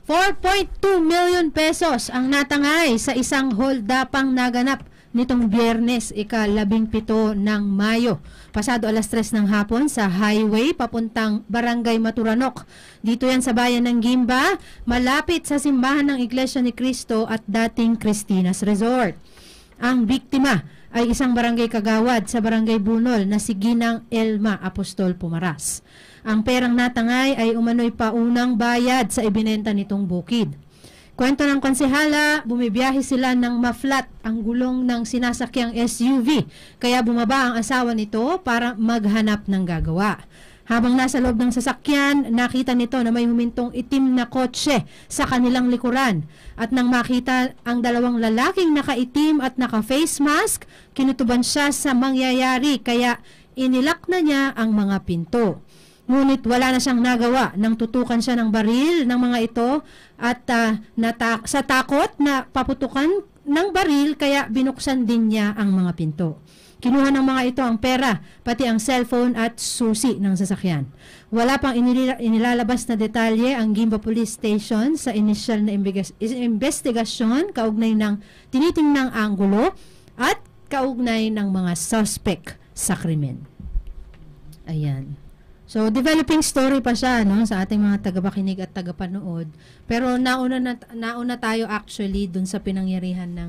4.2 million pesos ang natangay sa isang holdapang naganap nitong Biyernes, ika-17 ng Mayo. Pasado alas 3 ng hapon sa highway papuntang Barangay Maturanok. Dito yan sa bayan ng Gimba, malapit sa simbahan ng Iglesia ni Cristo at dating Cristina's Resort. Ang biktima ay isang barangay kagawad sa Barangay Bunol na si Ginang Elma Apostol Pumaras. Ang perang natangay ay umano'y paunang bayad sa ibinenta nitong bukid. Kwento ng konsehala, bumibiyahe sila ng maflat ang gulong ng sinasakyang SUV, kaya bumaba ang asawa nito para maghanap ng gagawa. Habang nasa loob ng sasakyan, nakita nito na may humintong itim na kotse sa kanilang likuran. At nang makita ang dalawang lalaking nakaitim at naka-face mask, kinutuban siya sa mangyayari kaya inilak na niya ang mga pinto. Ngunit wala na siyang nagawa nang tutukan siya ng baril ng mga ito at sa takot na paputukan ng baril kaya binuksan din niya ang mga pinto. Kinuha ng mga ito ang pera, pati ang cellphone at susi ng sasakyan. Wala pang inilalabas na detalye ang Gimba Police Station sa initial na investigasyon kaugnay ng tinitingnang anggulo at kaugnay ng mga suspect sa krimen. Ayan. So, developing story pa siya no, sa ating mga tagapakinig at tagapanood. Pero nauna tayo actually dun sa pinangyarihan ng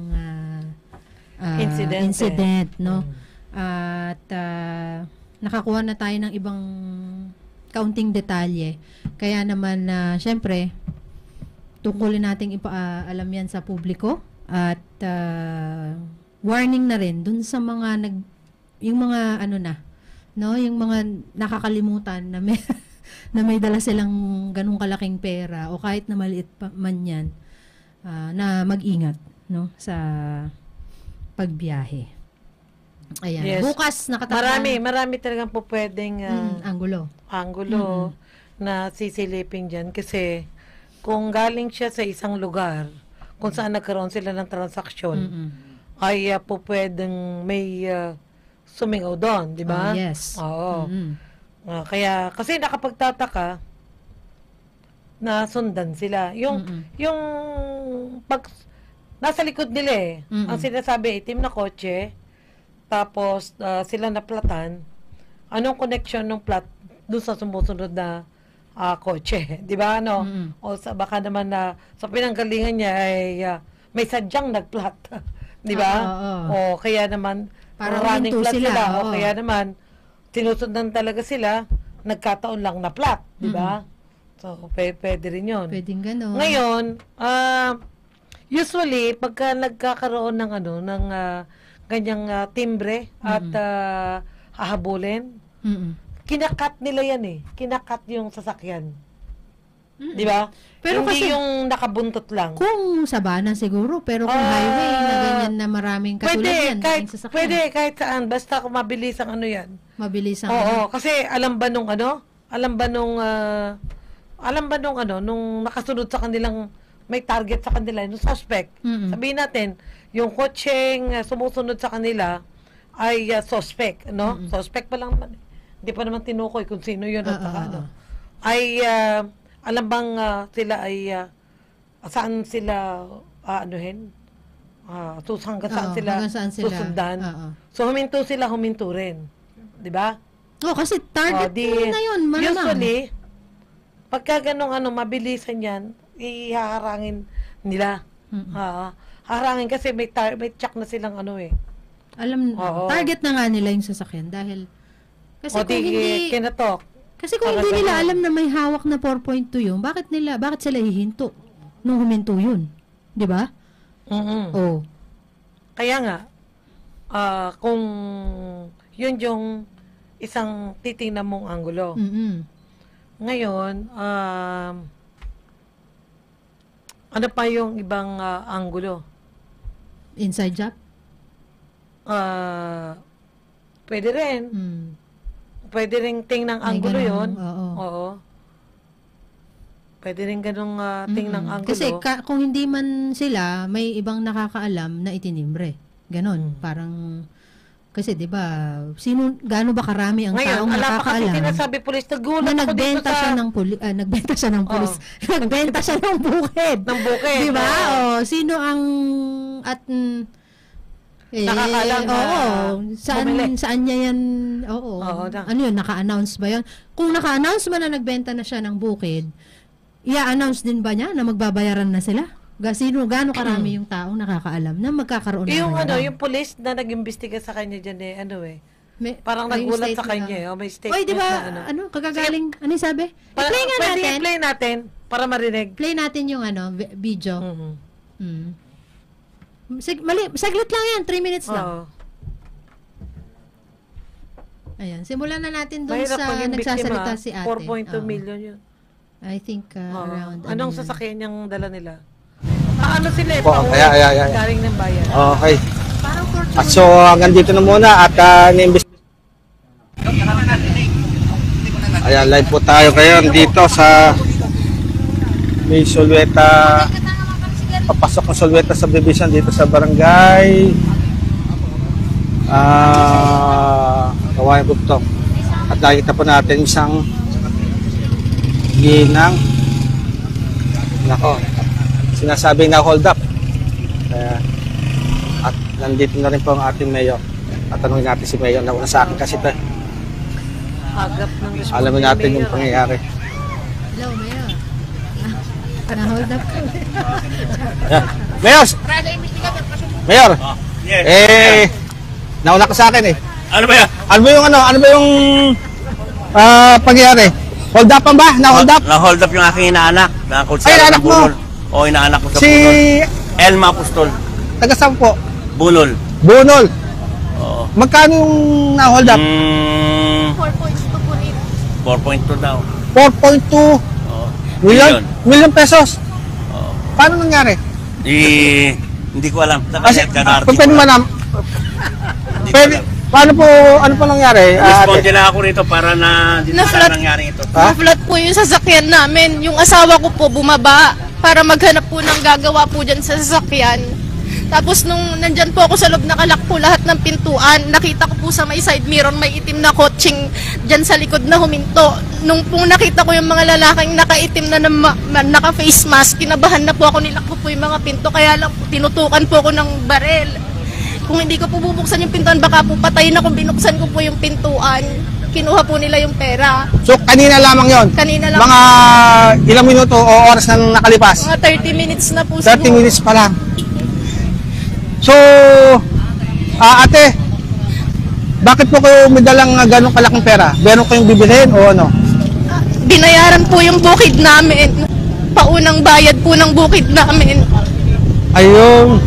incident no. At nakakuha na tayo ng ibang kaunting detalye. Kaya naman syempre tungkulin nating ipaalam yan sa publiko at warning na rin dun sa mga yung mga ano na no, yung mga nakakalimutan na may na may dala silang ganung kalaking pera o kahit na maliit pa man yan, na mag-ingat no sa pagbiyahe. Ayan. Yes. Bukas marami talagang po pwedeng anggulo na sisilipin dyan kasi kung galing siya sa isang lugar kung saan nagkaroon sila ng transaksyon ay po pwedeng may sumingaw doon, di ba? Yes. Oo. Kaya, kasi nakapagtataka na sundan sila. Yung pag, nasa likod nila ang sinasabi, itim na kotse, tapos sila naplatan, anong connection ng plat doon sa sumusunod na kotse? Di ba? Ano? O baka naman na sa pinanggalingan niya ay may sadyang nagplat. Di ba? O kaya naman, para running flat sila. O kaya Oo. naman, sinusundan talaga sila, nagkataon lang na flat, di ba? So, pwede rin yun. Pwedeng gano'n. Ngayon, usually, pagka nagkakaroon ng ganyang timbre at hahabulin, kinakat nila yan Kinakat yung sasakyan. Di ba? Pero hindi kasi, yung nakabuntot lang. kung sabana siguro, pero kung highway na ganyan na maraming katulad yan, kahit saan, basta kung mabilis ang ano yan. Mabilis ang Oo, kasi alam ba nung nung nakasunod sa kanilang, may target sa kanila, yung suspect. Sabihin natin, yung kotseng sumusunod sa kanila ay suspect, no? Suspect pa lang naman. Hindi pa naman tinukoy kung sino yun at ay alam bang sila ay saan sila hanggang saan sila susundan. So huminto rin. 'Di ba? Kasi target na yun, malamang. Usually pagka ganong mabilisan yan, ihaharangin nila. Harangin kasi may check na silang target na nga nila yung sasakyan dahil kasi kung hindi kinatok. Kasi kung hindi nila alam na may hawak na 4.2 yun, bakit sila hihinto nung huminto yun? Di ba? Oh. Kaya nga, kung yun yung isang titingnan mong anggulo. Ngayon, ano pa yung ibang anggulo? Inside job? Pwede rin. Pwede rin tingnan anggulo yun. Oo. Pwede rin ganung tingnan anggulo. Kasi kung hindi man sila, may ibang nakakaalam na itinimbre. Ganon. Parang Kasi 'di ba, gaano ba karami ang Ngayon, taong ala pa kasi nakakaalam sinasabi pulis, nagulat na ako dito nagbenta sa... siya ng nagbenta siya ng pulis. Nagbenta siya ng bukid. Ng bukid. 'Di ba? Oo. Oh, sino ang Nakakaalam na bumili. Saan niya yan, ano yun, naka-announce ba yun? Kung naka-announce man na nagbenta na siya ng bukid, i-announce din ba niya na magbabayaran na sila? Gaano karami yung taong nakakaalam na magkakaroon ng Yung bayaran? yung police na nag-imbestiga sa kanya dyan parang may nagulat sa statement kanya may statement Oy, di ba, na kagagaling, ano yung sabi? I-play nga natin. I-play natin para marinig. Play natin yung video. Mhm. Saglit lang yan, 3 minutes lang. Oo. Ayan, simulan na natin doon Mahirap sa maging nagsasalita biktima, si ate. 4.2 Oo. million yun. I think Oo. around. Anong yun? sasakyan yung dala nila? Ano sila Po, kaya. galing ng bayan. Okay. Parang At so hanggang dito na muna at Ayan, live po tayo ngayon dito sa may Solweta. Papasok ng Solweta subdivision dito sa barangay Kawayan Bugtong. At nakikita po natin isang ginang. Nako, sinasabing na hold up. Kaya, at nandito na rin po ang ating mayor. At tanungin natin si mayor. Nauna sa akin kasi ito. Agap ng response. Alamin natin yung pangyayari. Hello, Mayor. Na-hold up ka. Yeah. Mayor! Mayor! Nauna ka sa akin eh. Ano ba yan? Ano ba yung pangyayari? Hold up ba? Na-hold up? Na-hold up yung aking inaanak. Ay, inaanak mo? Oo, inaanak ko sa Si Bunol. Elma Apostol. taga saan po? Bunol. Bunol. Oo. Magkano yung na-hold up? 4.2 daw. 4.2 Oo. million pesos. Oo. Paano nangyari? Hindi ko alam. Kasi, Kanarty pwede ko man lang. Hindi ko pwede, alam. paano po, ano po nangyari? Responde na ako rito para hindi na Na-flat. nangyari ito. Ha? Na-flat po yung sasakyan namin. Yung asawa ko po bumaba para maghanap po ng gagawa po dyan sa sasakyan. Tapos nung nandyan po ako sa loob, nakalak po lahat ng pintuan. Nakita ko po sa may side mirror, may itim na kotseng dyan sa likod na huminto. Nung pong nakita ko yung mga lalaking nakaitim na naka-face mask, kinabahan na po ako, nilak ko po yung mga pinto. Kaya lang po, tinutukan po ako ng barel. Kung hindi ko po bubuksan yung pintuan, baka po patayin na kung binuksan ko po yung pintuan. Kinuha po nila yung pera. So, kanina lamang yon. Kanina lang. Mga ilang minuto o oras na nakalipas? Mga 30 minutes na po 30 minutes pa lang. So, ate, bakit po kayo may dalang ganong kalaking pera? Meron kayong bibilhin o ano? Binayaran po yung bukid namin. Paunang bayad po ng bukid namin. Ayun.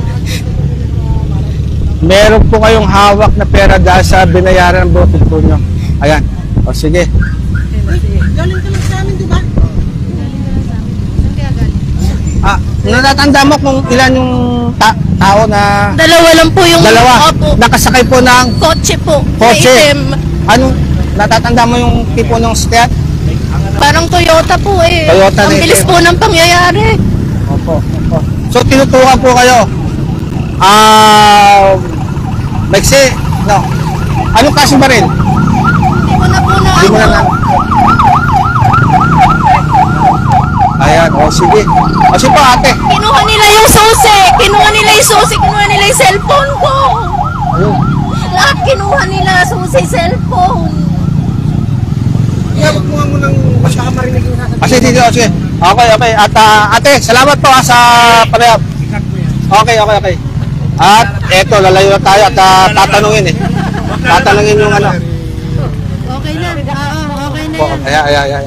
Meron po kayong hawak na pera dahil sa binayaran ng bukid po nyo. Ayan. O sige. Galing ka lang sa amin, di ba? Saan kaya galing? Natatanda mo kung ilan yung tao na Dalawa lang po yung dalawa Opo. nakasakay po ng Kotse po. kotse. Na itim. Ano? Natatanda mo yung tipo ng stat? Parang Toyota po eh. Toyota Ang na bilis itim. po ng pangyayari. Opo. So tinutukan po kayo. Maiksi. No. Anong klaseng baril? Hindi ko na po na Hindi mo na Ayan, sige. O sige po ate. Kinuha nila yung susi. Kinuha nila yung susi. Kinuha nila yung cellphone ko. Ayun. Lahat kinuha nila susi, cellphone. Huwag mo nga munang masyaka marinig yung sasabihin. Sige. Okay. At ate, salamat po sa panayab. Okay. At eto, lalayo na tayo at tatanungin eh. Tatanungin yung ano. Okay na. Oo, okay na Po, yan. Ayan.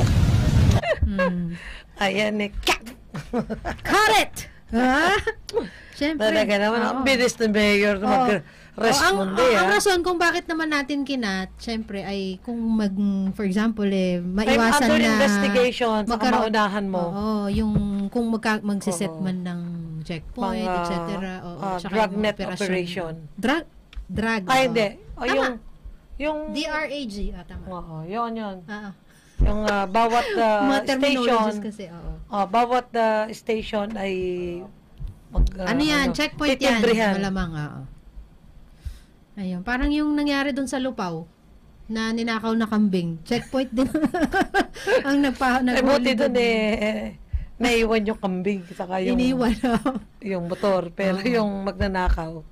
Ayan eh. Cut it! Ha? Siyempre. Talaga naman, ang bilis ng mayor na mag-responde. Ang rason kung bakit naman natin kinat, siyempre ay kung for example maiwasan under na investigation, saka maunahan mo. Oo, yung kung magsiset man ng checkpoint, Mga, etc. Oo, tsaka drug yung net operation. Drug? Ay, oo. hindi. O, Tama. yung DRAG, tama. Oo, yun. Ah, Yung bawat mga terminologies station, kasi, oo. bawat station ay Ano yan? Checkpoint yan. titibrihan. Malamang, oo. Ayun, parang yung nangyari doon sa Lupaw na ninakaw na kambing. Checkpoint din. Ang Buti doon naiwan yung kambing saka yung iniwan. yung motor, pero yung magnanakaw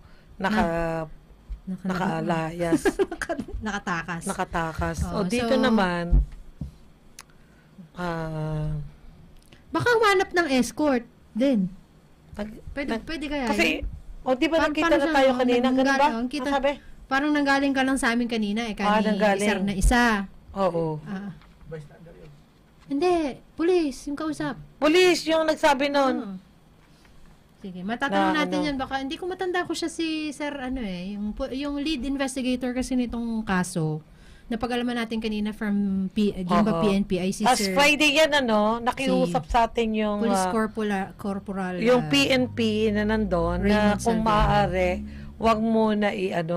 nakalayas. Nakatakas. Oo, Dito so, naman baka humanap ng escort din. Pwede kaya. Kasi di ba nakita paano na siya, tayo kanina? Ganun ba? Sabi? Parang nanggaling ka lang sa amin kanina nanggaling. Sir na isa. Oo. Hindi, pulis, yung kausap. Pulis yung nagsabi nun. Sige, matatanong natin ano? yan. Baka, hindi ko matanda ko siya si Sir, yung lead investigator kasi nitong kaso, napag-alaman natin kanina from Gimba PNP, ay si As Sir, Friday yan, nakiusap sa atin yung Police Corporal. yung PNP na nandun, na Raymond kung Salvador. maaari, wag muna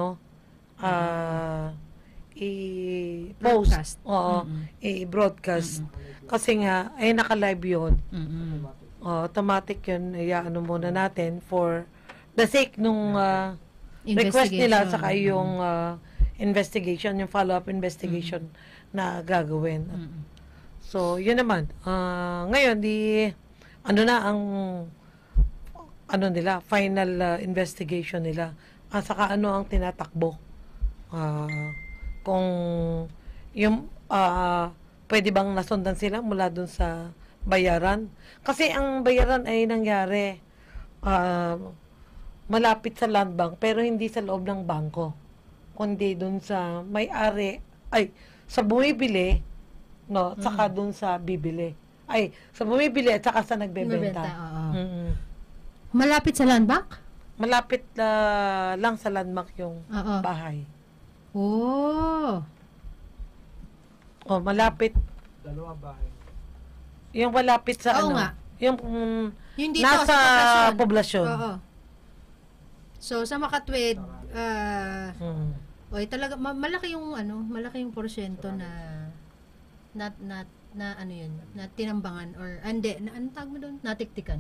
i-post. Broadcast. Oo, i-broadcast. Kasi nga, naka-live yun. Automatic yun, muna natin for the sake nung request nila, saka yung investigation, yung follow-up investigation na gagawin. So, yun naman. Ngayon, nila, final investigation nila. Saka ang tinatakbo. Kung yung pwede bang nasundan sila mula dun sa bayaran. Kasi ang bayaran ay nangyari malapit sa land bank pero hindi sa loob ng bangko. Kundi dun sa may-ari, sa bumibili, saka dun sa bibili. Sa bumibili at saka sa nagbebenta. Malapit sa land bank? Malapit lang sa landmark yung bahay. Malapit. Dalawang bahay. Yung malapit sa yung dito, nasa sa poblasyon. So sa Makatwid, talaga malaki yung porsyento na tinambangan or ano tawag mo doon? Natiktikan.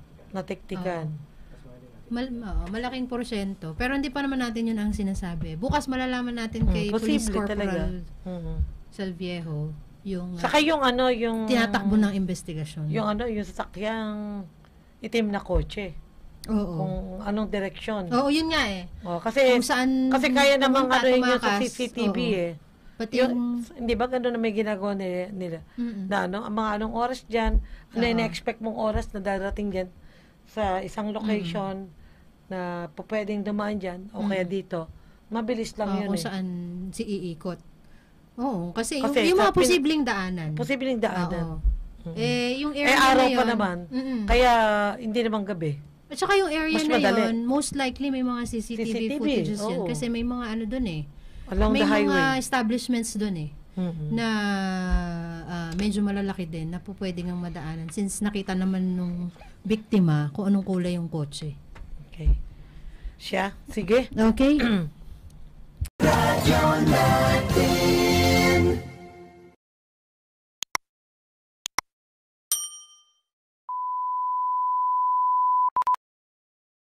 Malaking porsyento. Pero hindi pa naman natin yun ang sinasabi. Bukas malalaman natin kay Police Corporal Salviejo yung saka yung tinatakbo ng investigasyon. Yung yung sasakyang itim na kotse. Kung anong direksyon. Yun nga kasi kung saan kasi kaya namang yun sa tumakas, CCTV Pati hindi ba gano'n na may ginagawa nila? Na ang mga anong oras dyan, ina-expect mong oras na darating dyan sa isang location na pwedeng dumaan dyan o kaya dito, mabilis lang yun kung saan iikot. Kasi yung mga posibleng daanan. Yung area araw na yun, pa naman. Kaya hindi naman gabi. At saka yung area Mas na madali. yun, most likely may mga CCTV footages yan. Kasi may mga doon Along may the highway. mga establishments doon na medyo malalaki din na pwede ngang madaanan since nakita naman nung biktima kung anong kulay yung kotse. Okay. Sige. Okay?